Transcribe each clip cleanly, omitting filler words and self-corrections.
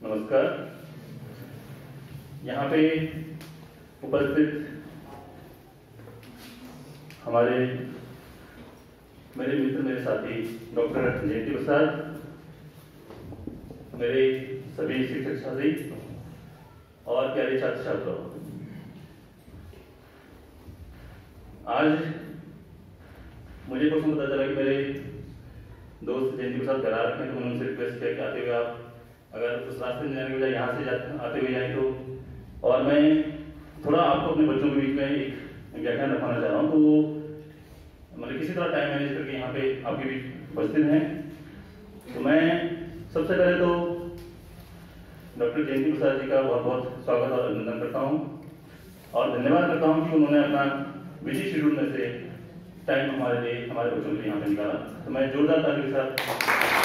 नमस्कार। यहाँ पे उपस्थित हमारे मेरे मित्र, मेरे साथी डॉक्टर जयंती प्रसाद, मेरे सभी शिक्षक साथी और प्यारे छात्र छात्राओं, आज मुझे कुछ पता चला कि मेरे दोस्त जयंती प्रसाद घर आ रखे हैं, तो मैंने उनसे रिक्वेस्ट किया कि आते हुए आप अगर उस रास्ते में जाने के बजाय यहाँ से आते हुए जाएं तो। और मैं थोड़ा आपको अपने बच्चों के बीच में एक व्याख्यान रखवाना चाह रहा हूँ, तो मतलब किसी तरह टाइम मैनेज करके यहाँ पे आपके बीच उपस्थित हैं। तो मैं सबसे पहले तो डॉक्टर जयंती प्रसाद जी का बहुत बहुत स्वागत और अभिनंदन करता हूँ और धन्यवाद करता हूँ कि उन्होंने अपना बिजी शेड्यूल में से टाइम हमारे लिए, हमारे बच्चों के लिए यहाँ पे निकाला। तो मैं जोरदार ताली के साथ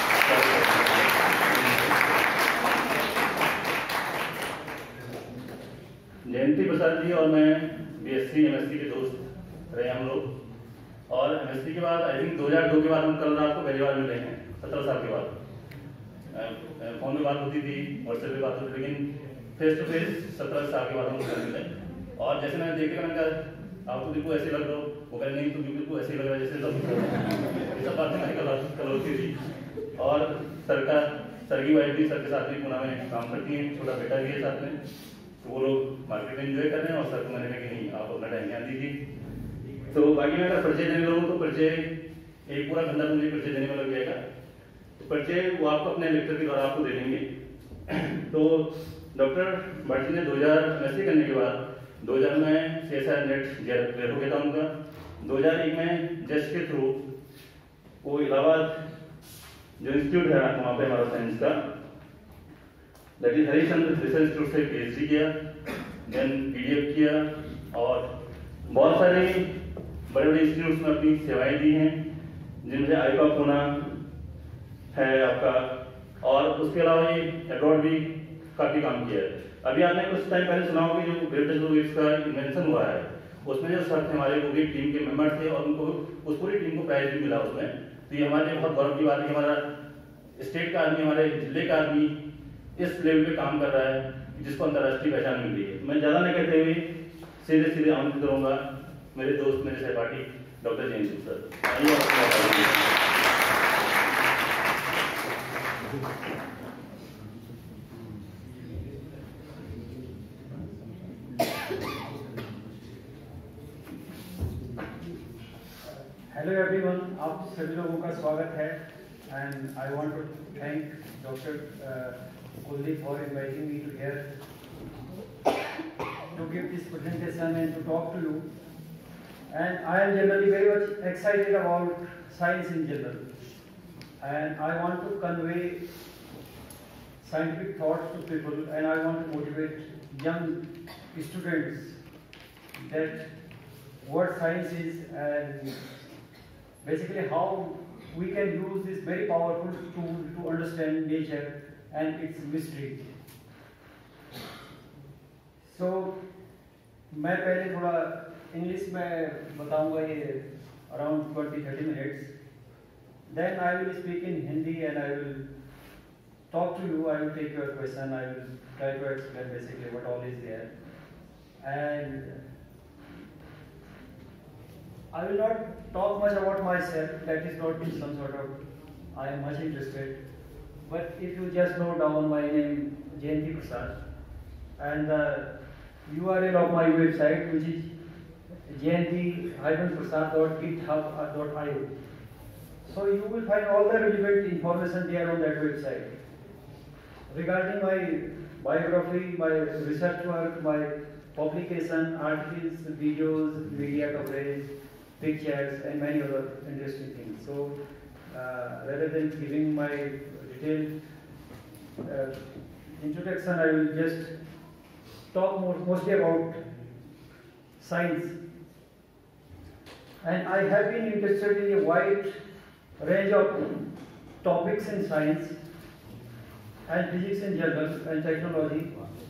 जयंती प्रसाद जी और मैं बीएससी एमएससी के दोस्त रहे हम लोग, और एमएससी के बाद आई थिंक 2002 के बाद हम कल रात को पहली बार मिले हैं, 17 साल के बाद। फोन में बात होती थी, व्हाट्सएप पे बात होती थी, लेकिन फेस टू फेस 17 साल के बाद हम मिले। और जैसे मैंने देखा, मैंने कहा आप तो बिल्कुल ऐसे लग रहे हो, वो कह नहीं, तुम बिल्कुल ऐसे लग रहा है जैसे सब बातें कल होती थी। और सर की वाइफ भी सर के साथ में पुणे में काम करती हैं, छोटा बेटा भी है साथ में, तो वो लोग मार्केट में एंजॉय कर रहे हैं और सर को मैंने कहा कि नहीं, आप अपना टाइम ध्यान दीजिए। तो बाकी मैं अगर परिचय देने लगूँ तो परिचय एक पूरा घंटा मुझे परिचय देने में लग जाएगा। परिचय वो आपको अपने लेक्चर के द्वारा आपको दे देंगे। तो डॉक्टर भट्ट जी ने 2000 एमएससी करने के बाद 2000 में CSIR नेट क्लियर हो गया था उनका। 2001 में जेस्ट के थ्रू वो इलाहाबाद जो इंस्टीट्यूट है वहाँ पे हमारा साइंस का, that is Harichandra research institute से PhD किया, देन PDF किया और बहुत सारे बड़े बड़े इंस्टीट्यूट्स में अपनी सेवाएं दी हैं, जिनमें आईपा पुणे है आपका, और उसके अलावा ये अब्रॉड भी काफी काम किया है। अभी आपने कुछ टाइम पहले सुना होगा जो ग्रेविटेशनल का इन्वेंशन हुआ है, उसमें जो सर थे हमारे, वो भी टीम के मेंबर थे और उनको उस पूरी टीम को प्राइज भी मिला उसमें। तो ये हमारे लिए बहुत गौरव की बात है कि हमारा स्टेट का आदमी, हमारे जिले का आदमी इस लेवल पे काम कर रहा है जिसको अंतर्राष्ट्रीय पहचान मिल रही है। मैं ज्यादा नहीं कहते हुए सीधे आमंत्रित करूंगा मेरे दोस्त, मेरे सहपाठी doctor Jayanti sir. Hello everyone, आप सभी लोगों का स्वागत है। And I want to thank doctor Kuldeep for inviting me to here to give this presentation and to talk to you. And I am generally very much excited about science in general, and I want to convey scientific thoughts to people, and I want to motivate young students that what science is and basically how we can use this very powerful tool to understand nature and its mystery. So मैं पहले थोड़ा English में बताऊंगा, ये around 20-30 minutes, then I will speak in Hindi and I will talk to you. I will take your question. I will try to explain basically what all is there, and I will not talk much about myself. That is not some sort of, I am much interested. But if you just note down my name, Jayenti Prasad, and the URL of my website, which is jayanti-prasad.github.io. So you will find all the relevant information there on that website. Regarding my biography, my research work, my publication, articles, videos, media coverage, pictures, and many other interesting things. So rather than giving my detailed introduction, I will just talk mostly about science. And I have been interested in a wide range of topics in science and physics in general and technology.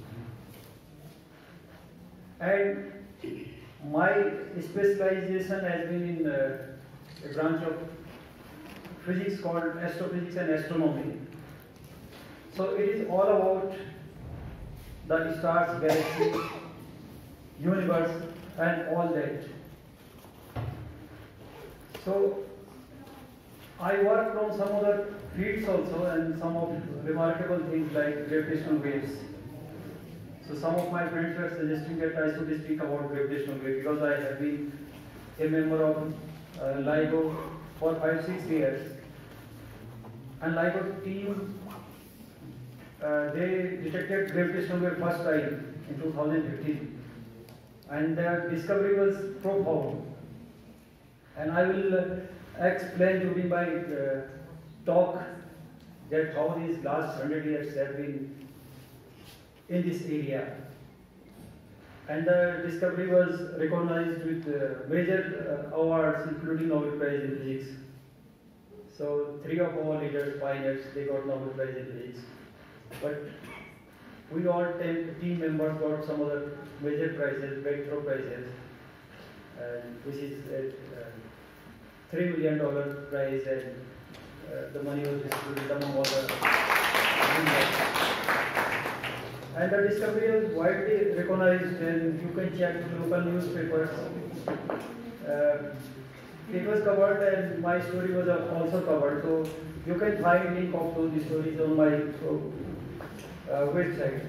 And my specialization has been in a branch of physics called astrophysics and astronomy. So it is all about the stars, galaxies, universe, and all that. So I worked on some other fields also, and some of remarkable things like gravitational waves. So some of my friends were suggesting that I should speak about gravitational waves because I have been a member of LIGO for 5-6 years. And LIGO team, they detected gravitational wave first time in 2015. And their discovery was profound. And I will explain during my talk that how these last 100 years have been in this area. And the discovery was recognized with major awards, including Nobel Prize in Physics. So 3 of our leaders, pioneers, they got Nobel Prize in Physics. But we all 10 team members got some other major prizes, breakthrough prizes, which is a $3 million prize, and the money was distributed among all the members. And the discovery was widely recognized, and you can check local newspapers. It was covered, and my story was also covered. So you can find link of those stories on my website.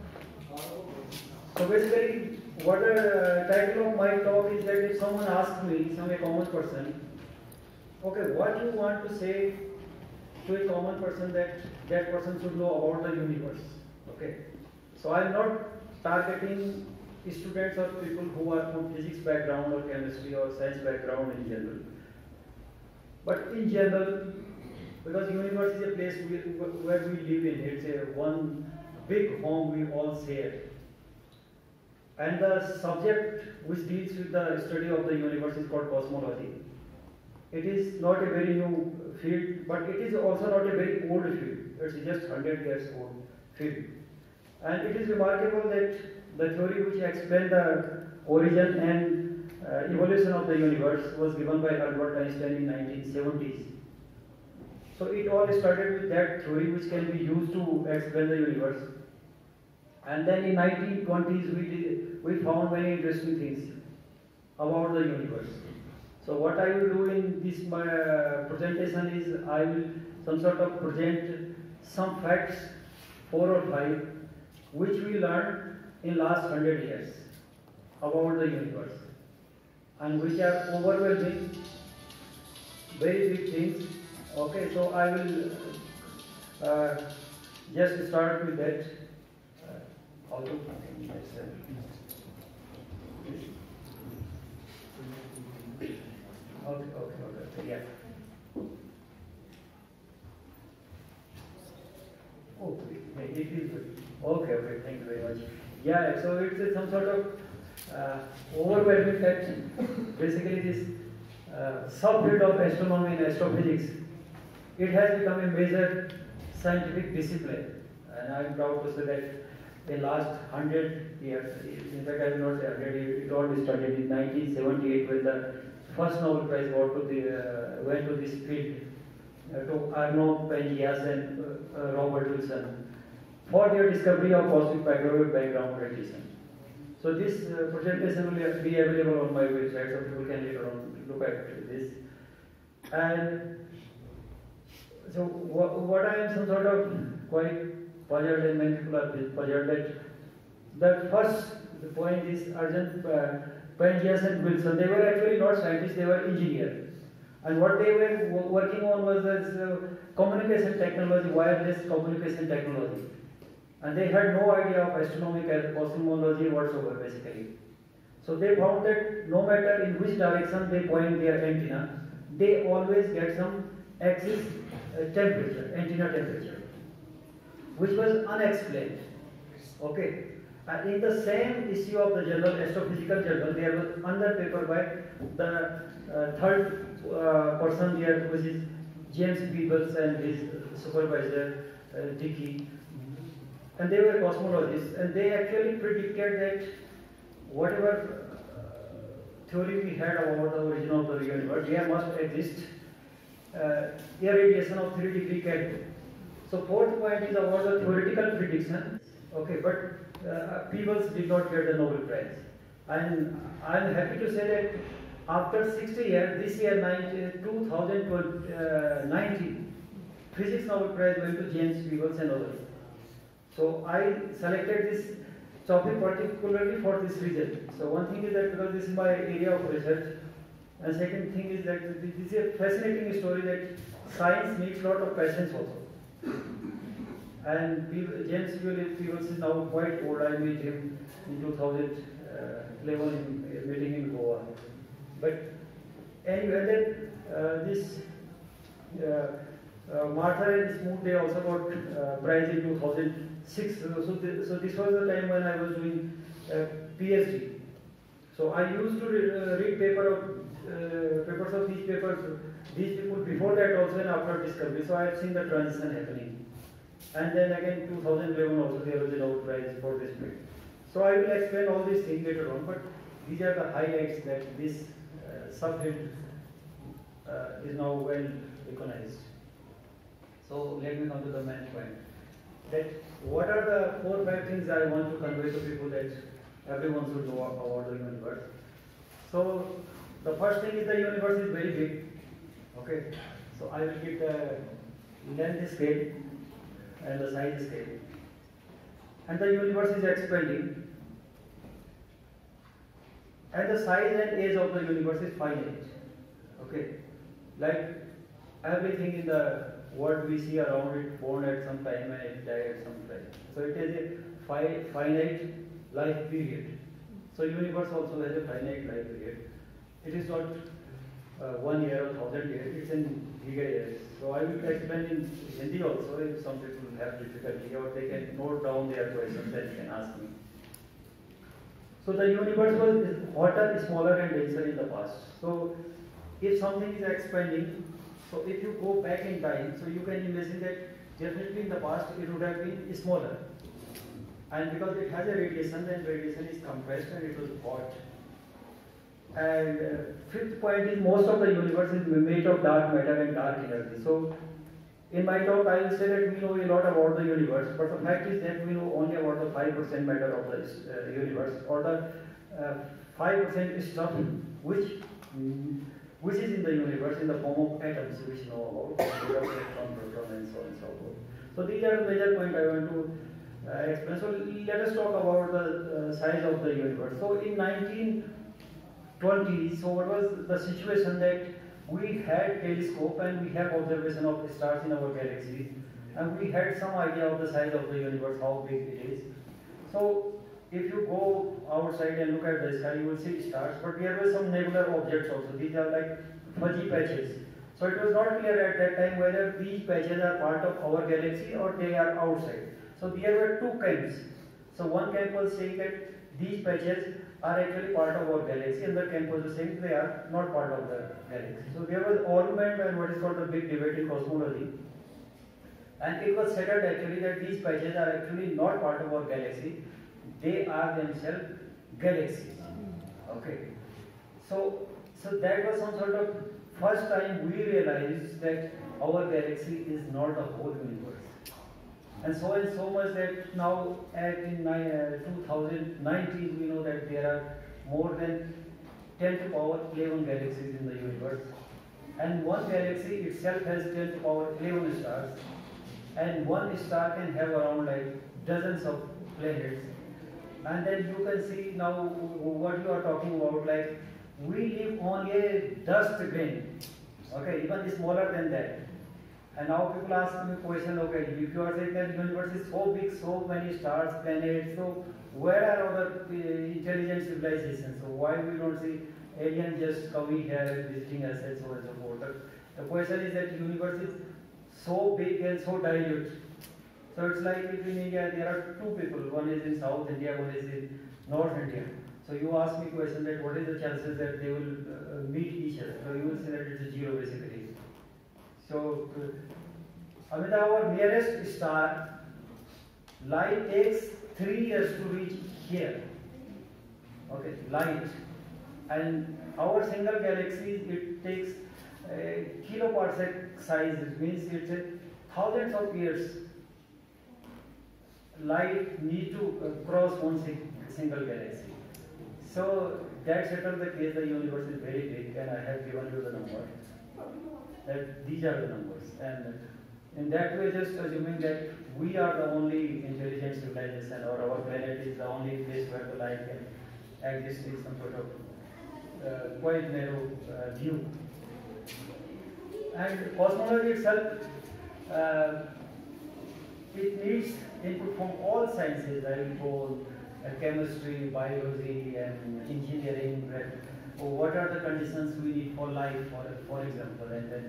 So basically, what the title of my talk is that if someone asks me, a common person, okay, what you want to say to a common person that person should know about the universe, okay? So I am not targeting students or people who are from physics background or chemistry or science background in general. But in general, because universe is a place where we live in, it's a one big home we all share. And the subject which deals with the study of the universe is called cosmology. It is not a very new field, but it is also not a very old field. It's just 100 years old field. And it is remarkable that the theory which explained the origin and evolution of the universe was given by Albert Einstein in 1970s. So it all started with that theory which can be used to explain the universe. And then in 1920s we found many interesting things about the universe. So what I will do in this presentation is I will some sort of present some facts, 4 or 5, which we learned in last 100 years about the universe, and which are overwhelming, very big things. Okay, so I will just start with that. Okay, yeah. Oh, it is good. Okay, thank you very much. Yeah, so it's some sort of overwhelming fact. Basically, this subfield of astronomy and astrophysics, it has become a major scientific discipline, and I am proud to say that in last 100 years, in fact I will not say 100 years, it all started in 1978 when the first Nobel Prize went to this field to Arno Penzias and Robert Wilson for their discovery of cosmic microwave background radiation. So this presentation will be available on my website, so people can later on look at this. And so what I am some sort of quite puzzled, and many people are puzzled, that the point is Arjun Penzias and Wilson, they were actually not scientists, they were engineers. And what they were working on was this communication technology, wireless communication technology. And they had no idea of astronomy and cosmology whatsoever, basically. So they found that no matter in which direction they point their antenna, they always get some axis temperature, antenna temperature, which was unexplained. Okay. And in the same issue of the journal, Astrophysical Journal, there was another paper by the third person there, which is James Peebles and his supervisor, Dickey. And they were cosmologists, and they actually predicted that whatever theory we had about the origin of the universe, there must exist irradiation of 3 degree Kelvin. So fourth point is about the theoretical prediction. Okay, but Peebles did not get the Nobel Prize. And I'm happy to say that after 60 years, this year 2019, Physics Nobel Prize went to James Peebles and others. So I selected this topic particularly for this reason. So one thing is that because this is my area of research, and second thing is that this is a fascinating story that science needs a lot of patience also. And James Peebles is now quite old. I met him in 2011 in a meeting in Goa. But anyway, then this Martha and Smoot, they also got prize in 2006. So this was the time when I was doing PhD. So I used to read papers of these people before that also and after discovery. So I have seen the transition happening. And then again 2011 also there was a Nobel Prize for this field. So I will explain all these things later on, but these are the highlights that this subfield is now well recognized. So let me come to the main point. That what are the 4 or 5 things I want to convey to people that everyone should know about the universe. So the first thing is the universe is very big. Okay. So I will give the length scale and the size scale. And the universe is expanding. And the size and age of the universe is finite. Okay. Like everything in the world we see around it, born at some time and it died at some time. So it is a finite life period. So universe also has a finite life period. It is not 1 year or 1,000 years, it's in giga years. So I will explain in Hindi also if some people have difficulty, or they can note down their questions and can ask me. So the universe was hotter, smaller and denser in the past. So if something is expanding, so if you go back in time, so you can imagine that definitely in the past it would have been smaller. And because it has a radiation, then radiation is compressed and it was hot. And fifth point is most of the universe is made of dark matter and dark energy. So in my talk I will say that we know a lot about the universe, but the fact is that we know only about the 5% matter of the universe, or the 5% stuff which is in the universe in the form of atoms, which know about, electron, proton and so on and so forth. So these are the major points I want to explain. So let us talk about the size of the universe. So in 1920, so what was the situation that we had telescope and we have observation of stars in our galaxy, and we had some idea of the size of the universe, how big it is. So if you go outside and look at the sky, you will see stars, but there were some nebular objects also. These are like fuzzy patches. So it was not clear at that time whether these patches are part of our galaxy or they are outside. So there were 2 camps. So one camp was saying that these patches are actually part of our galaxy, and the camp was saying they are not part of the galaxy. So there was argument and what is called the big debate in cosmology. And it was settled actually that these patches are actually not part of our galaxy. They are themselves galaxies. Okay. So that was some sort of first time we realized that our galaxy is not the whole universe. And so much that now in 2019 we know that there are more than 10 to power 11 galaxies in the universe. And one galaxy itself has 10 to power 11 stars. And one star can have around like dozens of planets. And then you can see now what you are talking about, like we live on a dust grain, okay, even smaller than that. And now people ask me question, okay, if you are saying that the universe is so big, so many stars, planets, so where are other intelligent civilizations? So why we don't see aliens just coming here and visiting us and so on and so forth? The question is that the universe is so big and so dilute. So it's like if in India there are 2 people, one is in South India, one is in North India. So you ask me question that what is the chances that they will meet each other? So you will say that it's a 0 basically. So I mean our nearest star, light takes 3 years to reach here. Okay, light. And our single galaxy, it takes kiloparsec size, it means it's thousands of years, light need to cross one single galaxy. So that settled the case. The universe is very big, and I have given you the number. That these are the numbers, and in that way, just assuming that we are the only intelligent civilization, or our planet is the only place where the life can exist, is some sort of quite narrow view. And cosmology itself, it needs input from all sciences, like chemistry, biology, and engineering. What are the conditions we need for life, for example, and then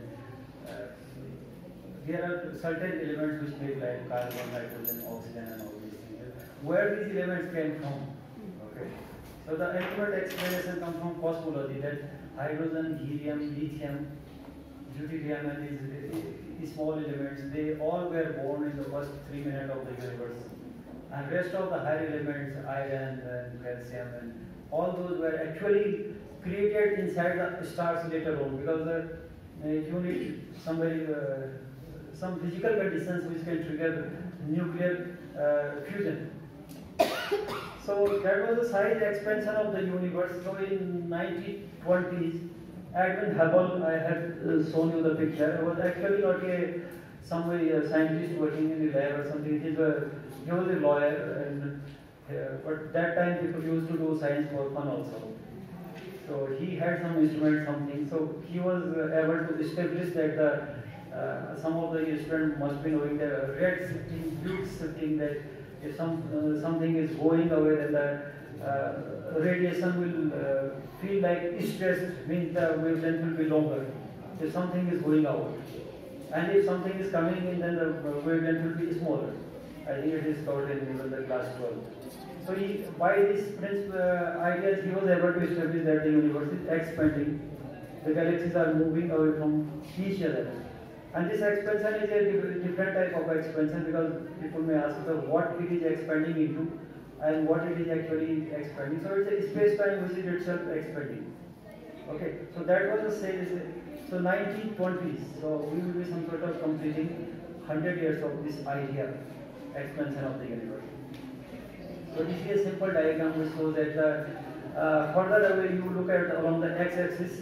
there are certain elements which make life: carbon, nitrogen, oxygen, and all these things. Where these elements came from? Okay. So the ultimate explanation comes from cosmology, that hydrogen, helium, lithium, deuterium, and these small elements, they all were born in the first 3 minutes of the universe. And rest of the higher elements, iron and calcium, and all those were actually created inside the stars later on, because you need some physical conditions which can trigger nuclear fusion. So that was the size expansion of the universe. So in 1920s, Edwin Hubble, I have shown you the picture, was actually not a scientist working in the lab or something. He was a lawyer, and but that time people used to do science for fun also. So he had some instrument, something. So he was able to establish that some of the students must be knowing the red induced thing, that if something is going away, then the radiation will feel like stressed, means the wavelength will be longer. If something is going out, and if something is coming in, then the wavelength will be smaller. I think it is taught in even the class 12. So by this ideas, he was able to establish that the universe is expanding. The galaxies are moving away from each other. And this expansion is a different type of expansion, because people may ask what it is expanding into and what it is actually expanding. So it's a space-time which is itself expanding. Okay, so that was the same. So 1920s, so we will be some sort of completing 100 years of this idea, expansion of the universe. So this is a simple diagram which shows that further away you look at along the x-axis,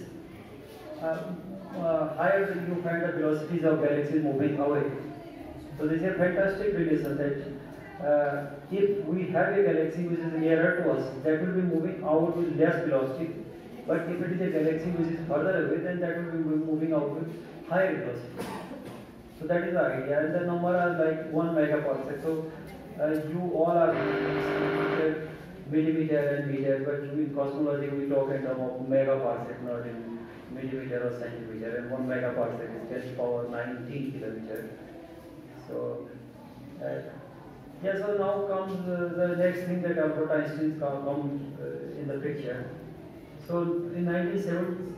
higher you find the velocities of galaxies moving away. So this is a fantastic relation, that if we have a galaxy which is nearer to us, that will be moving out with less velocity. But if it is a galaxy which is further away, then that will be moving out with higher velocity. So that is the idea. And the number are like 1 megaparsec. So you all are millimeter and meter, but in cosmology we talk in terms of megaparsec, not in millimeter or centimeter. And 1 megaparsec is 10 power 19 kilometer. So yeah, so now comes the next thing, that Albert Einstein comes in the picture. So in 1917,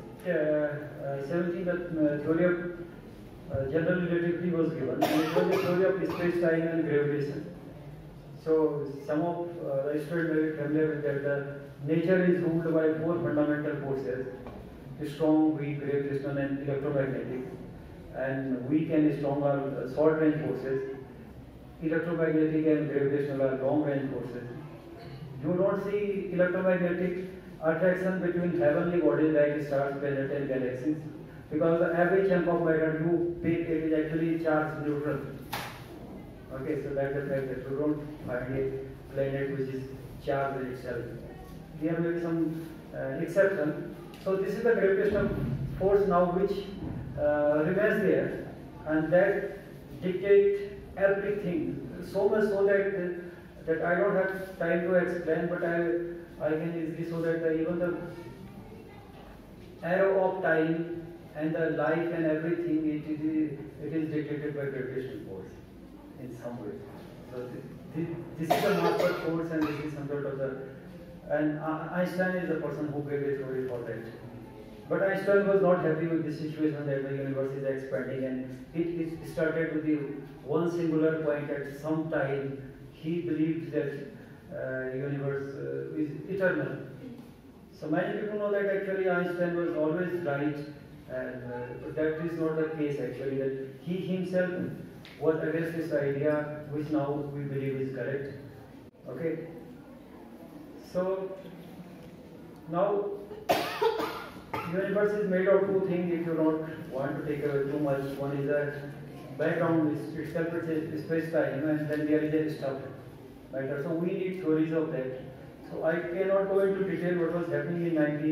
the theory of general relativity was given, and it was the theory of space-time and gravitation. So some of the students may be familiar with that. The nature is ruled by 4 fundamental forces: strong, weak, gravitational, and electromagnetic. And weak and strong are short-range forces. Electromagnetic and gravitational are long-range forces. You don't see electromagnetic attraction between heavenly bodies like stars, planets, and galaxies, because the average chunk of matter you pick, it is actually charged neutral. Okay, so that's the fact that you don't find a planet which is charged itself. There may be some exception. So this is the gravitational force now which remains there, and that dictates everything. So much so that I don't have time to explain, but I can easily show that even the arrow of time and the life and everything, it is dictated by gravitational force in some way. So this is the master force, and this is some sort of the, and Einstein is the person who gave a theory for that. But Einstein was not happy with this situation that the universe is expanding, and it started with the one singular point at some time. He believed that universe is eternal. So many people know that actually Einstein was always right, and that is not the case actually. That he himself was against this idea, which now we believe is correct. Okay. So now universe is made of two things. If you don't want to take away too much, one is the background itself is space-time, and then there is a stuff matter. So we need theories of that. So I cannot go into detail what was happening in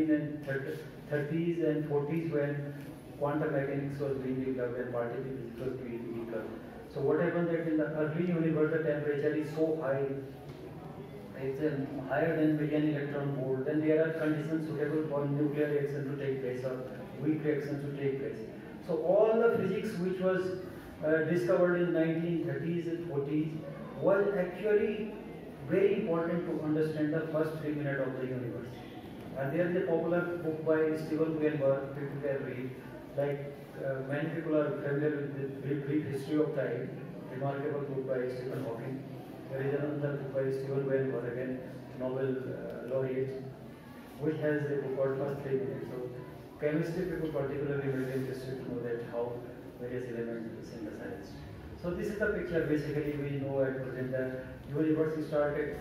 1930s and 40s when quantum mechanics was being developed and particle physics was being developed. So what happened that in the early universe the temperature is so high, it's higher than million electron volt, then there are conditions suitable for nuclear reaction to take place or weak reaction to take place. So all the physics which was discovered in 1930s and 40s was actually very important to understand the first 3 minutes of the universe. And there is a popular book by Steven Weinberg, people can read. Like many people are familiar with the brief history of time, remarkable book by Stephen Hawking. There is another book by Steven Weinberg, again Nobel laureate, which has a book called First 3 Minutes. So chemistry people particularly will be interested to know that how various elements synthesized. So this is the picture. Basically, we know at present the universe started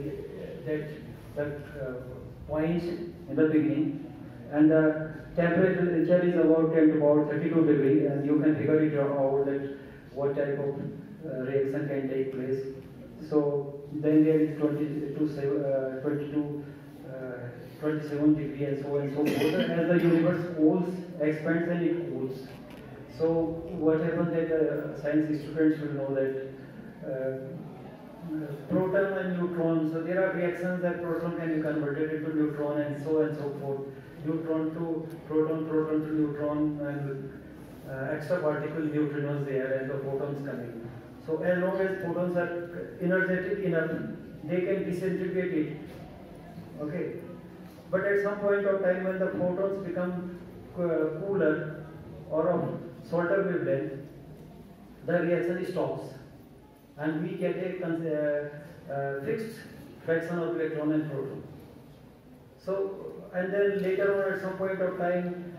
that point in the beginning, and the temperature is about 10 to about 32 degrees, and you can figure it out that what type of reaction can take place. So then there is 27 degrees and so on and so forth. As the universe cools, expands and it cools. So what happens that science students will know that proton and neutron, so there are reactions that proton can be converted into neutron and so forth. Neutron to proton, proton to neutron, and extra particle neutrinos there and the photons coming. So as long as photons are energetic enough, they can disintegrate it. Okay. But at some point of time when the photons become cooler or of shorter wavelength, the reaction stops and we get a fixed fraction of electron and proton. So, and then later on at some point of time,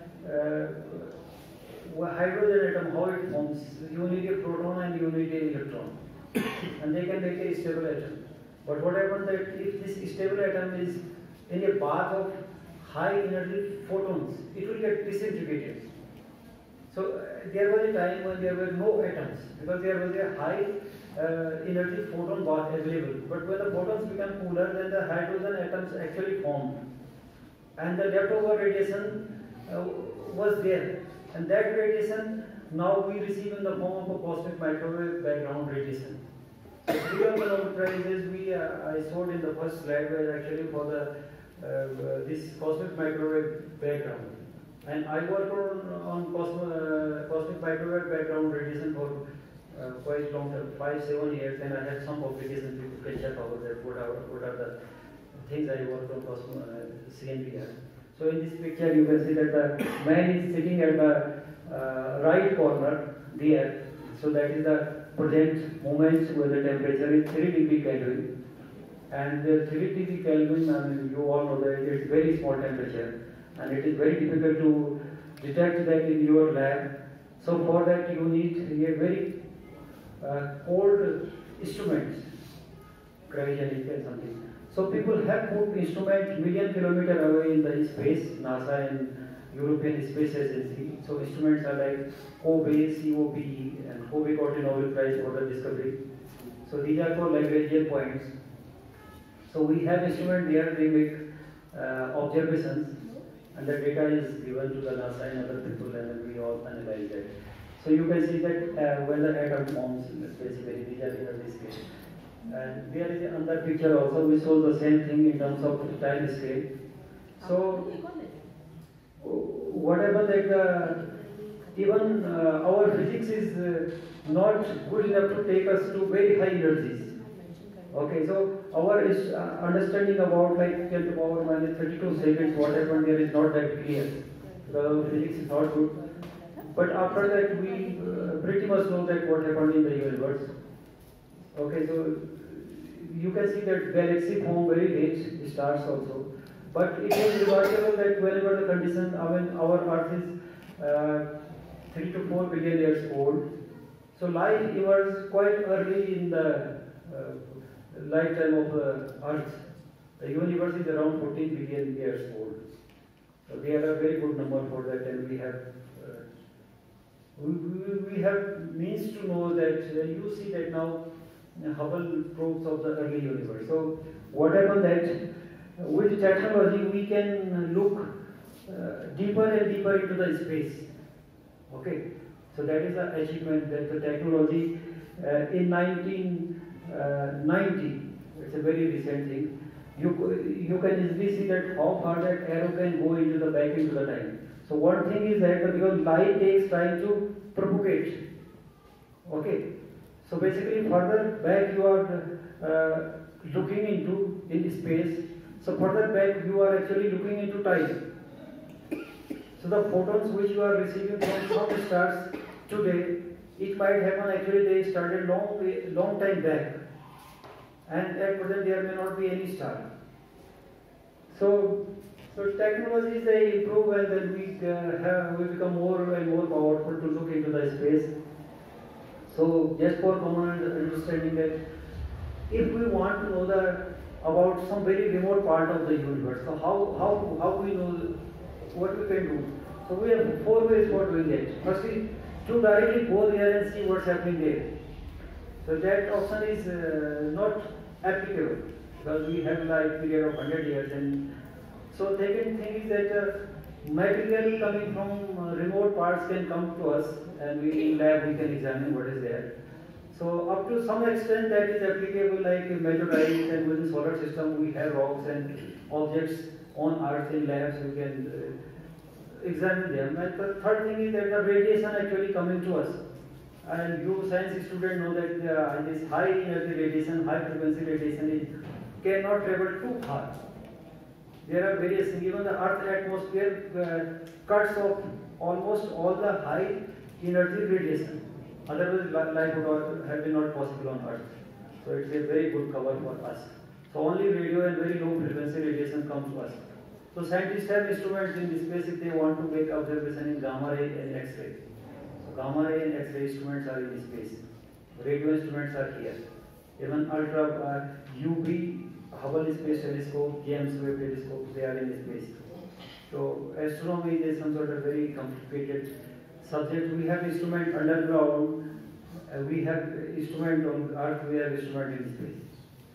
hydrogen atom, how it forms, you need a proton and you need an electron, and they can make a stable atom. But what happens that if this stable atom is in a bath of high energy photons, it will get disintegrated. So there was a time when there were no atoms because there was a high energy photon bath available. But when the photons become cooler, then the hydrogen atoms actually formed, and the leftover radiation was there. And that radiation now we receive in the form of a cosmic microwave background radiation. So 3 of the Nobel Prizes I showed in the first slide were actually for the this cosmic microwave background. And I worked on cosmic microwave background radiation for quite long time, 5-7 years, and I had some publications. People can check out that what are the things I worked on CNPR. So in this picture you can see that the man is sitting at the right corner there. So that is the present moment where the temperature is 3 degree Kelvin. And the 3 degree Kelvin, I mean, you all know that it's very small temperature. And it is very difficult to detect that in your lab. So for that you need a very cold instruments, cryogenic and something. So people have put instruments million kilometers away in the space, NASA and European Space Agency. So instruments are like COBE, and COBE got a Nobel Prize for the discovery. So these are called Lagrangian points. So we have instruments there, they make observations, and the data is given to the NASA and other people, and then we all analyze that. So you can see that when the atom forms, basically these are energy scale. And there is another picture also which shows the same thing in terms of time scale. So what happens that even our physics is not good enough to take us to very high energies. Okay, so our understanding about like 10 to the power minus 32 seconds, what happened there is not that clear. The physics is not good. But after that we pretty much know that what happened in the universe. Okay, so you can see that galaxy form very late, stars also. But it is remarkable that whenever the condition, I mean, our Earth is 3 to 4 billion years old. So life emerged quite early in the lifetime of the Earth. The universe is around 14 billion years old. So we have a very good number for that, and we have means to know that you see that now Hubble probes of the early universe. So what happened that with technology we can look deeper and deeper into the space. Okay, so that is the achievement that the technology in 1990. It's a very recent thing. You can easily see that how far that arrow can go into the back into the time. So one thing is that because light takes time to propagate. Okay, so basically further back you are looking into in space. So further back you are actually looking into time. So the photons which you are receiving from some stars today, it might happen actually they started long time back, and at present there may not be any star. So technologies they improve, and then we become more and more powerful to look into the space. So just for common understanding that if we want to know about some very remote part of the universe, so how we know what we can do? So we have 4 ways for doing that. First is to directly go there and see what's happening there. So that option is not applicable because we have like period of 100 years, and so second thing is that material coming from remote parts can come to us, and we in lab we can examine what is there. So up to some extent that is applicable, like meteorites, and within solar system we have rocks and objects on Earth in labs, we can examine them. And the third thing is that the radiation actually coming to us, and you science students know that this high energy radiation, high frequency radiation cannot travel too far. There are various things. Even the Earth atmosphere cuts off almost all the high energy radiation. Otherwise, life would have been not possible on Earth. So it's a very good cover for us. So only radio and very low frequency radiation comes to us. So scientists have instruments in space if they want to make observation in gamma ray and X-ray. So gamma ray and X-ray instruments are in space. Radio instruments are here. Even ultra UV Hubble Space Telescope, James Webb Telescope, they are in space. So astronomy is some sort of very complicated subject. We have instrument underground, we have instrument on Earth, we have instrument in space.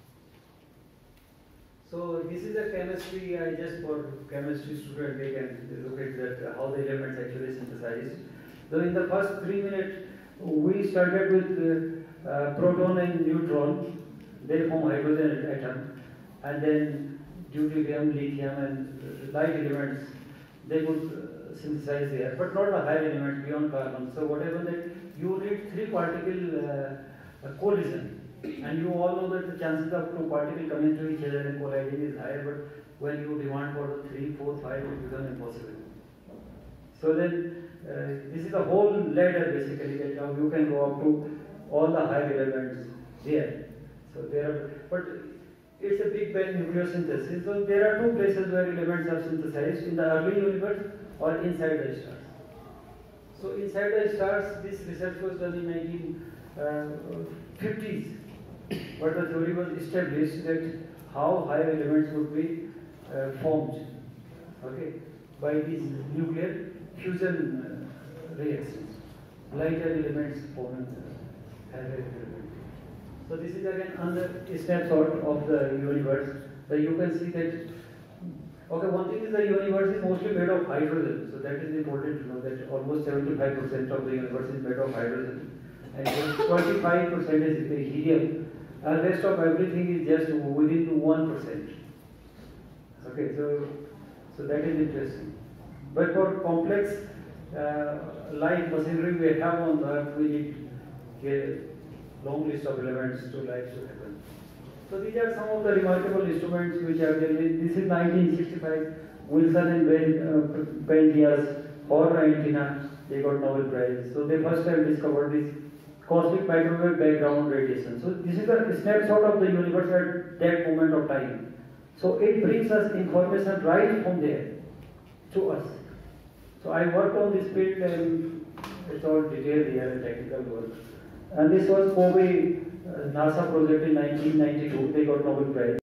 So this is a chemistry, just for chemistry student, they can look at that, how the elements actually synthesized. So in the first 3 minutes, we started with proton and neutron, they form hydrogen atom, and then deuterium, lithium, and light elements, they could synthesize there, but not the higher elements beyond carbon. So whatever that, you need 3 particle collision. And you all know that the chances of 2 particles coming to each other and colliding is higher, but when you demand for the 3, 4, 5, it becomes impossible. So then, this is the whole ladder basically, that how you can go up to all the higher elements there. So there are, but it's a Big Bang nucleosynthesis. So there are 2 places where elements are synthesized, in the early universe or inside the stars. So inside the stars, this research was done in 1950s. But the theory was established that how higher elements would be formed, okay, by these nuclear fusion reactions. Lighter elements forming higher elements. So this is again another snapshot of the universe. So you can see that, okay, one thing is the universe is mostly made of hydrogen. So that is important to know that almost 75% of the universe is made of hydrogen. And 25% is helium. And rest of everything is just within 1%. Okay, so that is interesting. But for complex light machinery we have on Earth, we need a long list of elements to life to happen. So these are some of the remarkable instruments which are there. This is 1965, Wilson and Penzias for antenna, they got Nobel Prize. So they first time discovered this cosmic microwave background radiation. So this is a snapshot of the universe at that moment of time. So it brings us information right from there to us. So I worked on this field, and it's all detailed here in technical work. And this was Kobe NASA project in 1992. They got Nobel Prize.